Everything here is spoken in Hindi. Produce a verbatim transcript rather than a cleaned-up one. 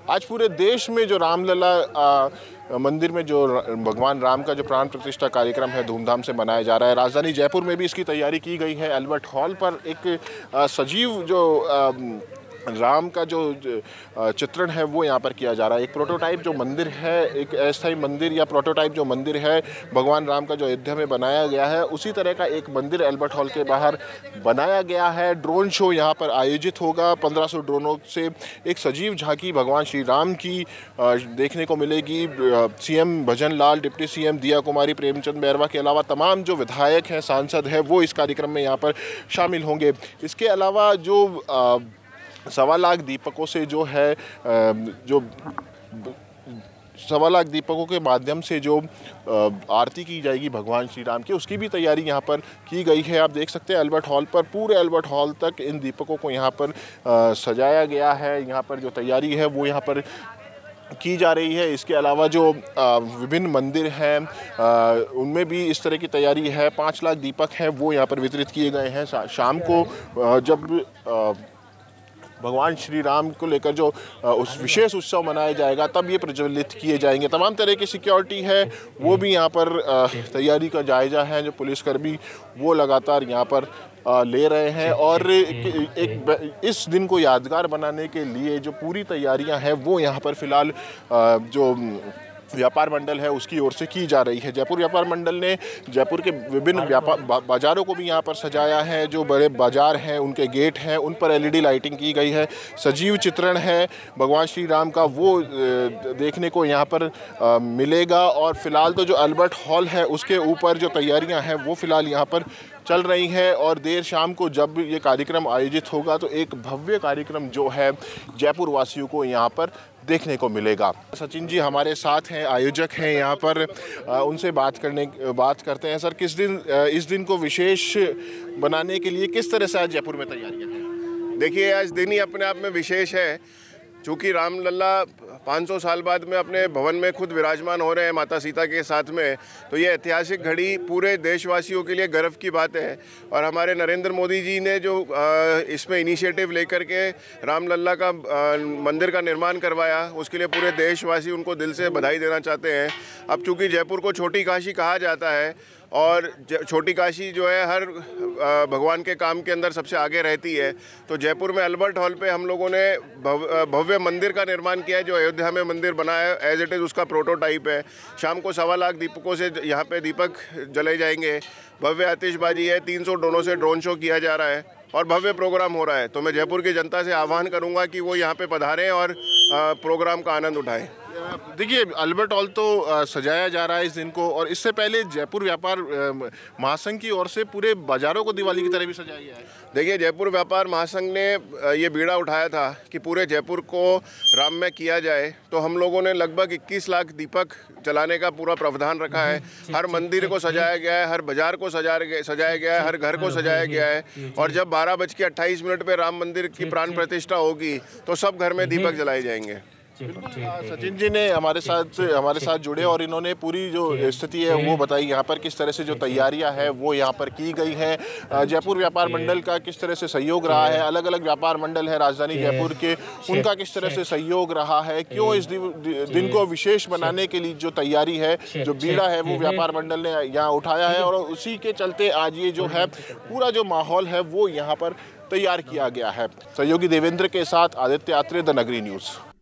आज पूरे देश में जो रामलला मंदिर में जो भगवान राम का जो प्राण प्रतिष्ठा कार्यक्रम है धूमधाम से मनाया जा रहा है। राजधानी जयपुर में भी इसकी तैयारी की गई है। अल्बर्ट हॉल पर एक सजीव जो राम का जो चित्रण है वो यहाँ पर किया जा रहा है। एक प्रोटोटाइप जो मंदिर है, एक अस्थायी मंदिर या प्रोटोटाइप जो मंदिर है भगवान राम का जो अयोध्या में बनाया गया है, उसी तरह का एक मंदिर अल्बर्ट हॉल के बाहर बनाया गया है। ड्रोन शो यहाँ पर आयोजित होगा। पंद्रह सौ ड्रोनों से एक सजीव झांकी भगवान श्री राम की देखने को मिलेगी। CM Bhajan Lal, deputy CM Diya Kumari, Premchand Bairwa के अलावा तमाम जो विधायक हैं, सांसद हैं, वो इस कार्यक्रम में यहाँ पर शामिल होंगे। इसके अलावा जो सवा लाख दीपकों से जो है जो सवा लाख दीपकों के माध्यम से जो आरती की जाएगी भगवान श्री राम की, उसकी भी तैयारी यहाँ पर की गई है। आप देख सकते हैं अल्बर्ट हॉल पर, पूरे अल्बर्ट हॉल तक इन दीपकों को यहाँ पर सजाया गया है। यहाँ पर जो तैयारी है वो यहाँ पर की जा रही है। इसके अलावा जो विभिन्न मंदिर हैं उनमें भी इस तरह की तैयारी है। पाँच लाख दीपक हैं वो यहाँ पर वितरित किए गए हैं। शाम को जब भगवान श्री राम को लेकर जो उस विशेष उत्सव मनाया जाएगा तब ये प्रज्वलित किए जाएंगे। तमाम तरह की सिक्योरिटी है वो भी यहाँ पर तैयारी का जायजा है। जो पुलिसकर्मी वो लगातार यहाँ पर ले रहे हैं और एक, एक इस दिन को यादगार बनाने के लिए जो पूरी तैयारियां हैं वो यहाँ पर फिलहाल जो व्यापार मंडल है उसकी ओर से की जा रही है। जयपुर व्यापार मंडल ने जयपुर के विभिन्न व्यापार बाज़ारों को भी यहाँ पर सजाया है। जो बड़े बाज़ार हैं उनके गेट हैं उन पर एलईडी लाइटिंग की गई है। सजीव चित्रण है भगवान श्री राम का वो देखने को यहाँ पर मिलेगा। और फिलहाल तो जो अल्बर्ट हॉल है उसके ऊपर जो तैयारियाँ हैं वो फिलहाल यहाँ पर चल रही हैं और देर शाम को जब ये कार्यक्रम आयोजित होगा तो एक भव्य कार्यक्रम जो है जयपुर वासियों को यहाँ पर देखने को मिलेगा। सचिन जी हमारे साथ हैं, आयोजक हैं यहाँ पर, उनसे बात करने बात करते हैं। सर, किस दिन इस दिन को विशेष बनाने के लिए किस तरह से आज जयपुर में तैयारियां हैं? देखिए, आज दिन ही अपने आप में विशेष है। चूँकि रामलला पाँच सौ साल बाद में अपने भवन में खुद विराजमान हो रहे हैं माता सीता के साथ में, तो ये ऐतिहासिक घड़ी पूरे देशवासियों के लिए गर्व की बात है। और हमारे नरेंद्र मोदी जी ने जो इसमें इनिशिएटिव लेकर के रामलला का मंदिर का निर्माण करवाया, उसके लिए पूरे देशवासी उनको दिल से बधाई देना चाहते हैं। अब चूँकि जयपुर को छोटी काशी कहा जाता है और छोटी काशी जो है हर भगवान के काम के अंदर सबसे आगे रहती है, तो जयपुर में अल्बर्ट हॉल पे हम लोगों ने भव, भव्य मंदिर का निर्माण किया है जो अयोध्या में मंदिर बना है। एज इट इज़ उसका प्रोटोटाइप है। शाम को सवा लाख दीपकों से यहाँ पे दीपक जलाए जाएंगे। भव्य आतिशबाजी है, तीन सौ ड्रोनों से ड्रोन शो किया जा रहा है और भव्य प्रोग्राम हो रहा है। तो मैं जयपुर की जनता से आह्वान करूँगा कि वो यहाँ पे पधारें और प्रोग्राम का आनंद उठाएं। देखिए, अल्बर्ट हॉल तो सजाया जा रहा है इस दिन को, और इससे पहले जयपुर व्यापार महासंघ की ओर से पूरे बाज़ारों को दिवाली की तरह भी सजाया गया है। देखिए, जयपुर व्यापार महासंघ ने ये बीड़ा उठाया था कि पूरे जयपुर को राममय किया जाए, तो हम लोगों ने लगभग इक्कीस लाख दीपक जलाने का पूरा प्रावधान रखा है। हर मंदिर को सजाया गया है, हर बाजार को सजाया सजाया गया है, हर घर को सजाया गया है। और जब बारह बज के अट्ठाईस मिनट पर राम मंदिर की प्राण प्रतिष्ठा होगी तो सब घर में दीपक जलाए जाएंगे। सचिन जी ने हमारे साथ हमारे साथ जुड़े और इन्होंने पूरी जो स्थिति है वो बताई। यहाँ पर किस तरह से जो तैयारियां हैं वो यहाँ पर की गई हैं। जयपुर व्यापार मंडल का किस तरह से सहयोग रहा है, अलग अलग व्यापार मंडल है राजधानी जयपुर के, उनका किस तरह से सहयोग रहा है, क्यों इस दिन को विशेष बनाने के लिए जो तैयारी है, जो बीड़ा है वो व्यापार मंडल ने यहाँ उठाया है और उसी के चलते आज ये जो है पूरा जो माहौल है वो यहाँ पर तैयार किया गया है। सहयोगी देवेंद्र के साथ आदित्य आत्रे, द नगरी न्यूज़।